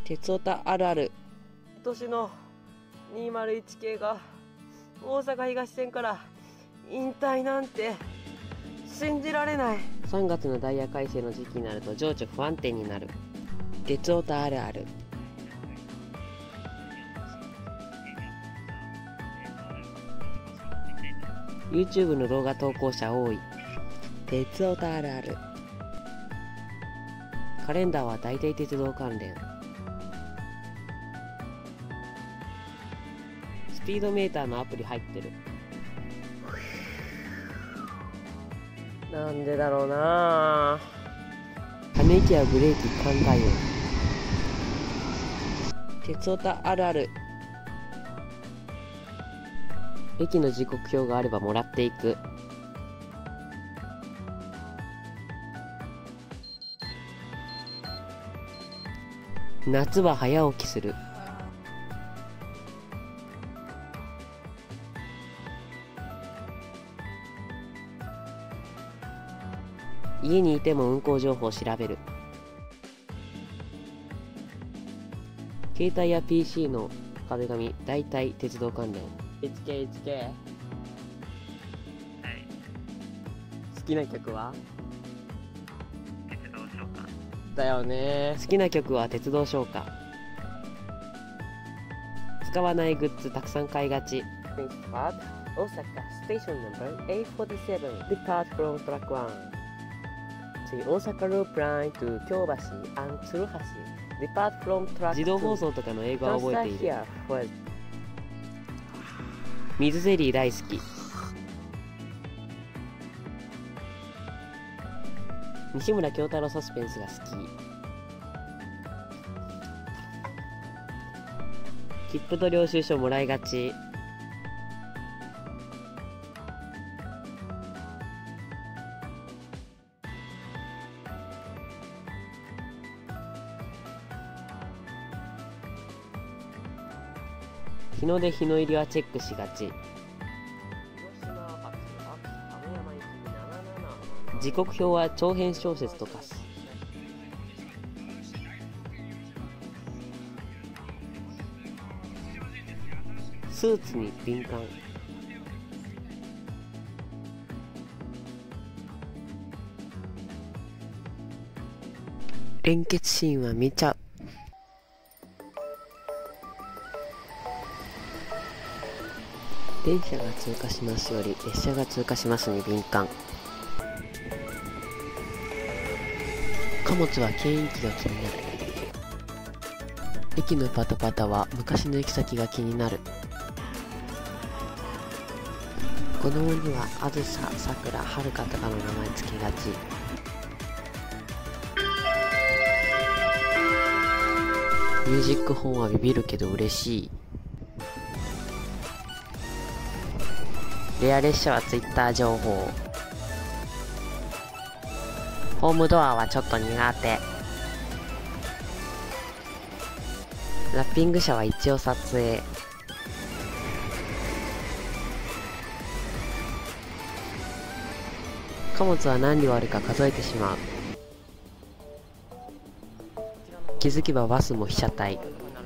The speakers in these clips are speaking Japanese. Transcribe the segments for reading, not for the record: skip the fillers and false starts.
鉄オタあるある。 今年の201系が大阪東線から引退なんて信じられない。 3月のダイヤ改正の時期になると情緒不安定になる。鉄オタあるある。YouTube の動画投稿者多い。鉄オタあるある。カレンダーは大体鉄道関連。スピードメーターのアプリ入ってる。 なんでだろうな。 ため息やブレーキ考えよう。鉄オタあるある。駅の時刻表があればもらっていく。夏は早起きする。家にいても運行情報を調べる。携帯や PC の壁紙、大体鉄道関連。 HK。 好きな曲は鉄道消化だよね。好きな曲は鉄道消化。使わないグッズたくさん買いがち。Spot Osaka Station Number 847 Depart from Track 1 to Osaka Loop Line to 京橋 and 鶴橋 Depart from Track 2。自動放送とかの英語は覚えている。水ゼリー大好き。西村京太郎サスペンスが好き。切符と領収書もらいがち。日の出日の入りはチェックしがち。時刻表は長編小説とかす。スーツに敏感。連結シーンは見ちゃう。電車が通過しますより列車が通過しますに敏感。貨物は検疫が気になる。駅のパタパタは昔の行き先が気になる。子供にはあずさ、さくら、はるかとかの名前つけがち。ミュージック本はビビるけど嬉しい。レア列車はツイッター情報。ホームドアはちょっと苦手。ラッピング車は一応撮影。貨物は何両あるか数えてしまう。気づけばバスも被写体。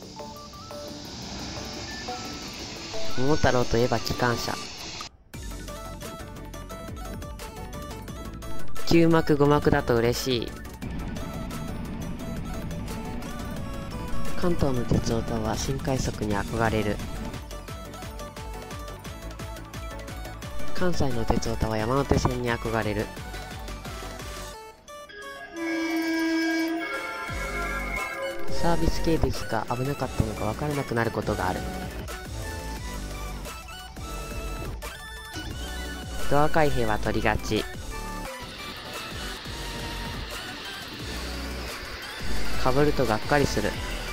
桃太郎といえば機関車。9幕5幕だと嬉しい。関東の鉄オタは新快速に憧れる。関西の鉄オタは山手線に憧れる。サービス系ですが危なかったのか分からなくなることがある。ドア開閉は取りがち。かぶるとがっかりする。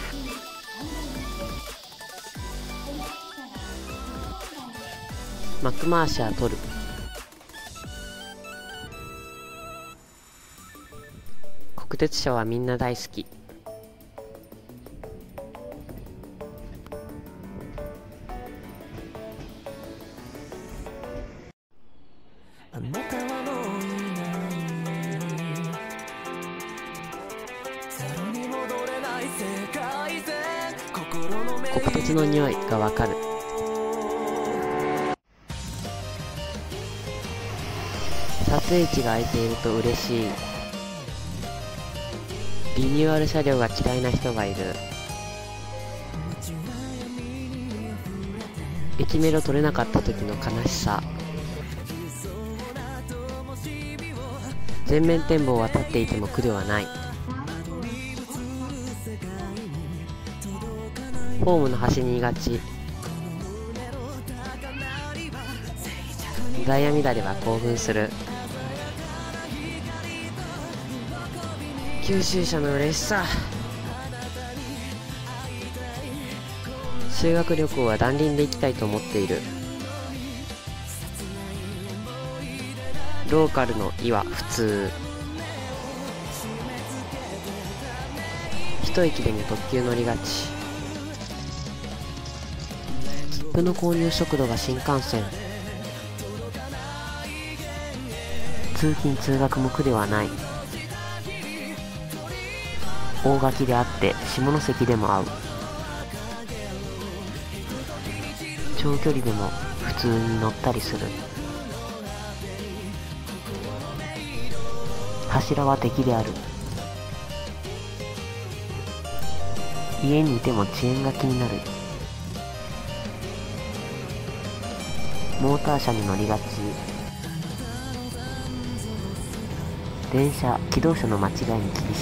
マック回しは取る。国鉄車はみんな大好き。 あなたはもういないゼロに戻れない世界鉄の匂いがわかる。撮影地が空いていると嬉しい。リニューアル車両が嫌いな人がいる。駅メロ取れなかった時の悲しさ。全面展望は立っていても苦ではない。ホームの端にいがち。ダイヤ乱れは興奮する。九州車の嬉しさ。修学旅行は断輪で行きたいと思っている。ローカルの「い」は普通。一駅でも特急乗りがち。切符の購入速度が新幹線。通勤通学も苦ではない。大垣であって下関でも合う。長距離でも普通に乗ったりする。柱は敵である。家にいても遅延が気になる。モーター車に乗りがち。電車、気動車の間違いに厳し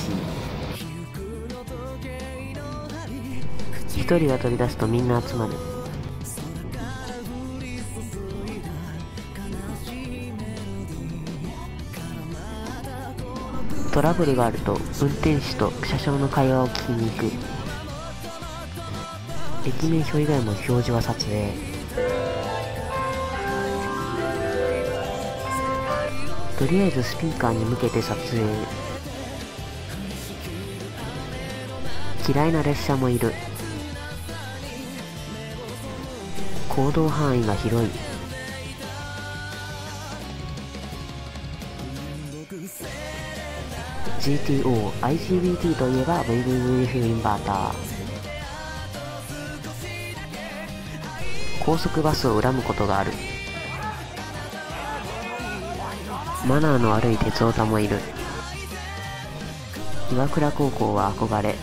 い。一人が取り出すとみんな集まる。トラブルがあると運転手と車掌の会話を聞きに行く。駅名表以外も表示は撮影。とりあえずスピーカーに向けて撮影。嫌いな列車もいる。行動範囲が広い。GTO、IGBT といえば VVVF インバーター。高速バスを恨むことがある。マナーの悪い鉄オタもいる。岩倉高校は憧れ。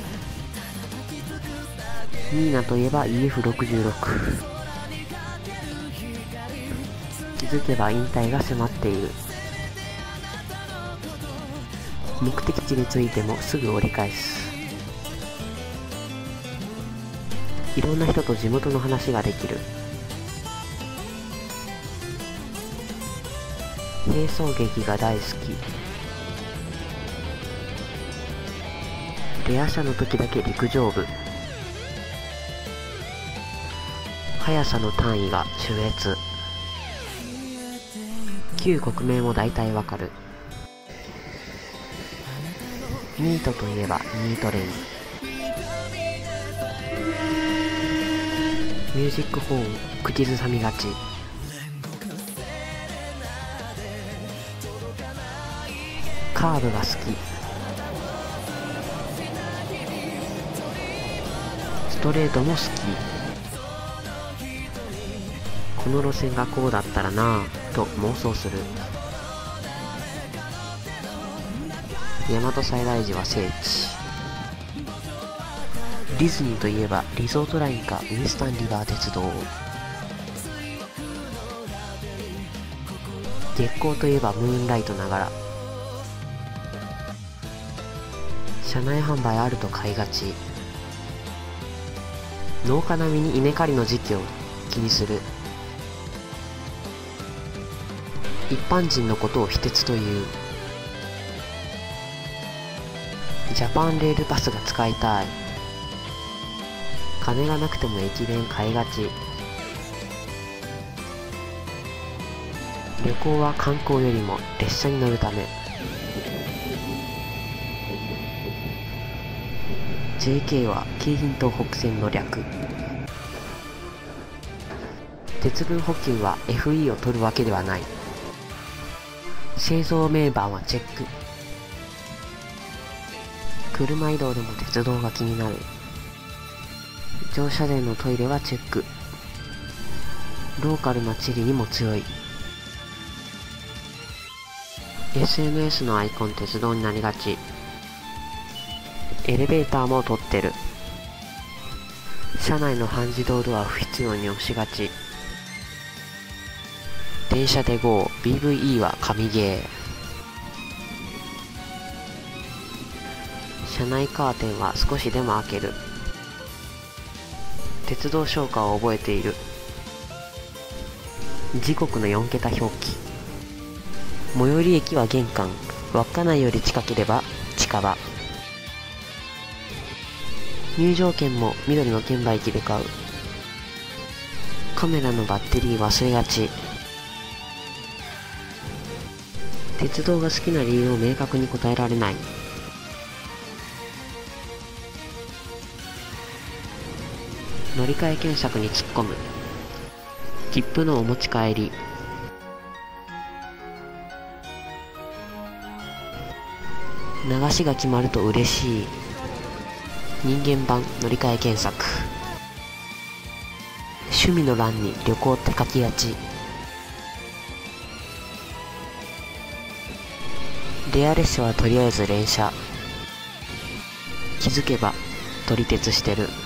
ニーナといえば EF66。気づけば引退が迫っている。目的地に着いてもすぐ折り返す。いろんな人と地元の話ができる。並走劇が大好き。レア車の時だけ陸上部。速さの単位が種越。旧国名も大体わかる。ニートといえばニートレイン。ミュージックホーン口ずさみがち。カーブが好き。ストレートも好き。この路線がこうだったらなぁと妄想する。大和西大寺は聖地。ディズニーといえばリゾートラインかウィンスタンリバー鉄道。月光といえばムーンライトながら。車内販売あると買いがち。農家並みに稲刈りの時期を気にする。一般人のことを非鉄という。ジャパンレールパスが使いたい。金がなくても駅弁買いがち。旅行は観光よりも列車に乗るため。JK は京浜東北線の略。鉄分補給は FE を取るわけではない。製造名板はチェック。車移動でも鉄道が気になる。 乗車でのトイレはチェック。ローカルな地理にも強い。 SNS のアイコン鉄道になりがち。エレベーターも取ってる。車内の半自動ドア不必要に押しがち。電車で GO、BVE は神ゲー。車内カーテンは少しでも開ける。鉄道唱歌を覚えている。時刻の4桁表記。最寄り駅は玄関。稚内より近ければ近場。入場券も緑の券売機で買う。カメラのバッテリー忘れがち。鉄道が好きな理由を明確に答えられない。乗り換え検索に突っ込む。切符のお持ち帰り。流しが決まると嬉しい。人間版乗り換え検索。趣味の欄に旅行って書きがち。レア列車はとりあえず連車。気づけば撮り鉄してる。